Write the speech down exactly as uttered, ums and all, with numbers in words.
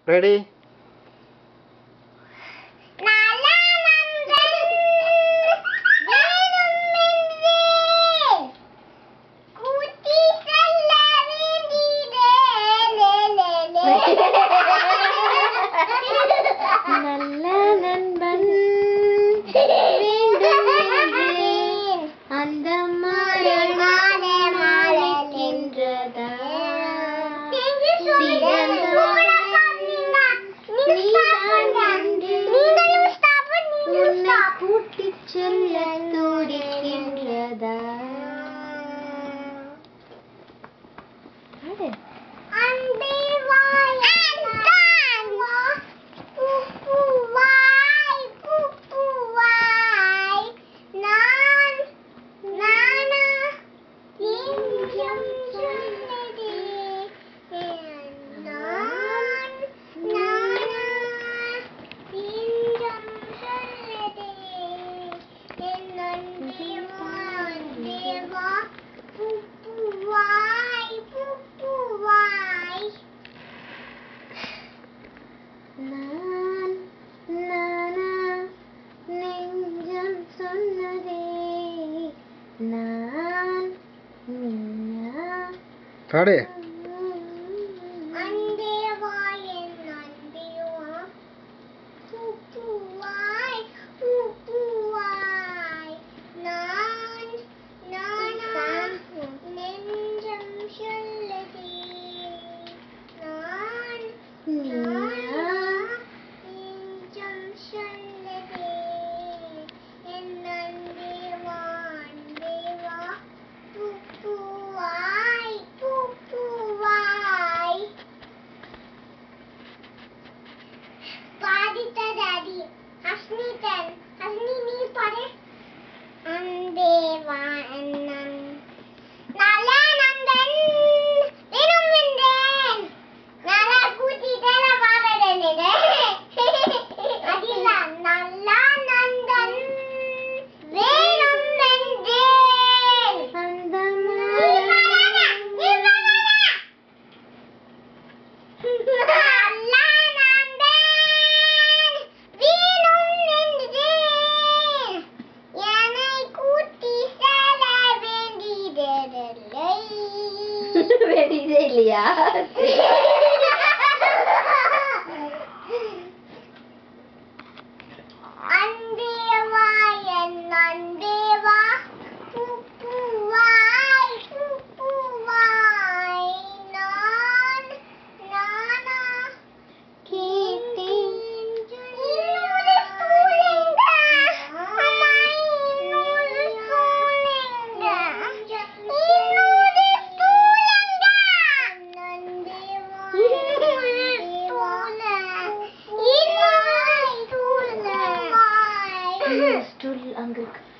Ready? நல்ல நண்பன் வேண்டும் என்றேன், அந்த மாறக்கின்றதா உன்னை கூட்டிச் செல்ல துடிக்கின்றதா? நான் நானா நெஞ்சம் சொன்னதே, நான் நீயா? பாடு. அன்பேவா என் அன்பேவா, பூவாய் பூவாய், நான் நானா நெஞ்சம் சொல்லதே, நான் நீயா? நெஞ்சம் சொல்லதே, என் அன்பேவா அன்பேவா, பூவாய் பூவாய். பாடித்ததாடி ஹஸ்னிதன், ஹஸ்னி நீ பாடு. அன்பேவா என்னன் நல்ல நண்பன் வேணும் என்றேன், நல்ல கூட்டிட்டேன பாடுறேன். அதில்தான் நல்ல நண்பன் வேணும் என்றேன், அந்த வேண்டியதே இல்லையா? அன்பேவா என் அன்பேவா, பூவாய் பூவாய், நான் நானா கேட்டேன் இன்னொரு சூழ்நிலை, அம்மா இன்னொரு சூழ்நிலை, இன்னொரு ஸ்டூல் அங்க இருக்கு.